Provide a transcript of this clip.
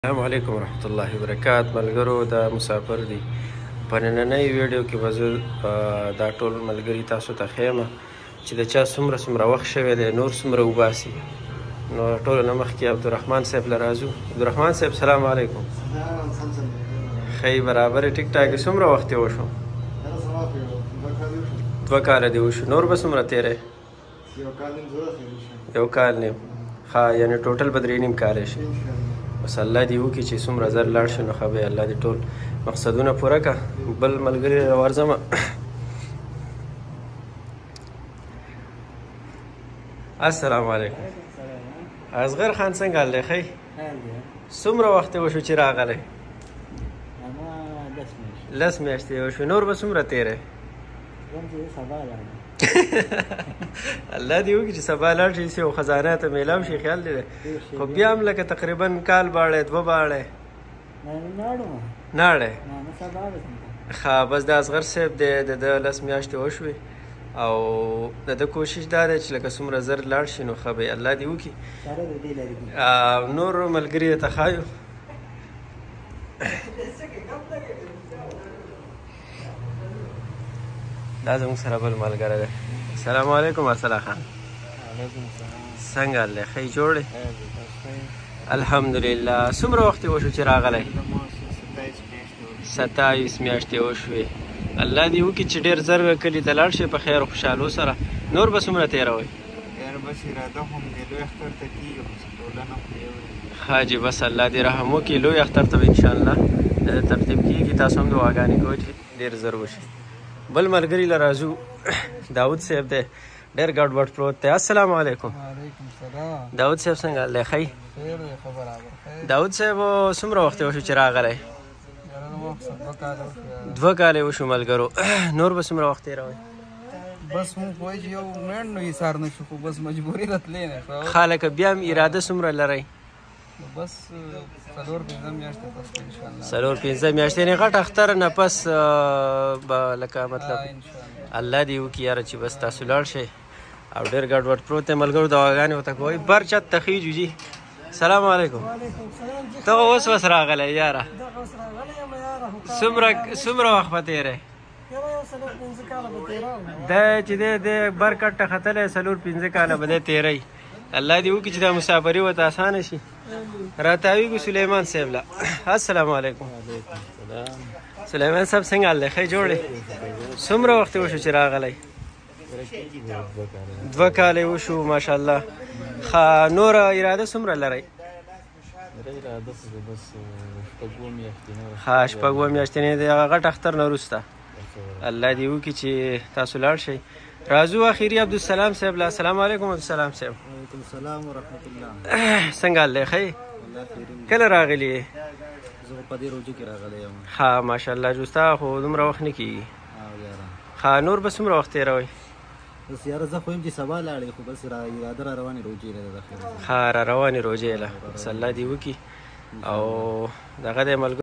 السلام علیکم ورحمت الله وبرکاته. ملګرو د مسافر دی په نننۍ ویډیو کې به زه دا ټول ملګري تاسو ته ښیم چې د چا څومره وخت شوی دی نور څومره وباسي. نو ټولو نه مخکې عبدالرحمن صاحب له راځو. عبدالرحمن صاحب سلام علیکم. ښه برابر ټیک ټاک. څومره وخت یې وشو؟ 2 کاله دې وشو. نور به څومره تیری؟ 1 کال نیم. ښه یعنې ټوټل به 3 نیم کاله شي. بس الله دې وکړي چې څومره زر لاړ شي نو ښه به الله دې ټول مقصدونه پوره کړه. بل ملګري راورځمه. السلام علیکم. اصغر خان څنګه حال دی؟ ښه څومره وخت وشو چې راغلی؟ 10 میاشتې وشو. نور به څومره تیری؟ الله دې وکړي چې سبا لاړ شي او خزانه ته میلاو شي. خیال دی خو بیا هم لکه تقریبا کال باړی 2 باړی ناړی. ښه بس د اصغر صاحب د 10 میاشتې وشوې او د ده کوشش دا دی چې لکه څومره زر لاړ شي نو ښه به الله دې وکړي. نور ملګري ته ښایو. دا زموږ سره بل ملګری دی. السلام علیکم ارسلا خان. څنګه حال دی؟ ښه جوړ دی؟ الحمدلله. څومره وخت وشو چې راغلی؟ 27 میاشتې وشوې. الله دې وکړي چې ډېر زر کلي ته لاړ شي په خیر او خوشحالو سره. نور به څومره تېروئ؟ ښه جي بس الله دې رحم وکړي. لوی اختر ته به انشاءالله ترتیب کېږي. تاسو هم دعاګانې کوئ چې ډېر زر وشي. بل ملګري له راځو. داود صاحب دی ډېر ګډوډ پروت دی. السلام علیکم. داود صاحب څنګه حال دی؟ ښه داود صاحب څومره وخت وشو چې راغلی؟ 2 کاله وشو ملګرو. نور به څومره وخت تېروئ؟ بس موږ وایو چې یو منډ نو ایثار نه شو خو بس مجبوري راتلی نه. ښه لکه بیا هم اراده څومره لرئ؟ بس 4-5 میاشتې پس انشاءالله. 4-5 میاشتې یعنې غټ اختر نه پس به لکه مطلب الله دې وکړي یاره چې بس تاسو لاړ شئ او ډېر ګډوډ پروت دی. ملګرو دواګانې ورته کوئ. بر چت ته خیجو جي. سلام علیکم. ته اوس راغلی یاره؟ څومره وخت به تېری؟ دی چې دی بر کټ ته ختلی 4-5 کاله به دی تېری. الله دې وکړي چې دا مسافري ورته اسانه شي. راتاویږو سلیمان صاحب له. السلام علیکم. سلیمان صاحب څنګه حال دی؟ ښه جوړ دی؟ څومره وخت وشو چې راغلی؟ 2 کاله وشو ماشاءالله. ښه نوره اراده څومره لرئ؟ ښه 6 میاشتې نه د هغه غټ اختر نه وروسته الله دې وکړي چې تاسو لاړ شئ. راځو اخري عبدالسلام صاحب له. السلام علیکم عبدالسلام صاحب. وعلیکم السلام ورحمت الله. څنګه حال دی؟ ښه کله راغلی یې؟ زه په دې روجو کې راغلی یم. ښه ماشاءالله جوستا خو دومره وخت نه کېږي. ښه نور به څومره وخت تېروئ؟ بس یاره زه خو یم چې سبا لاړې خو بس اراده را روانې روجې ده. ښه را روانې روجې له. بس الله دې وکړي او دغه دی ملګرو.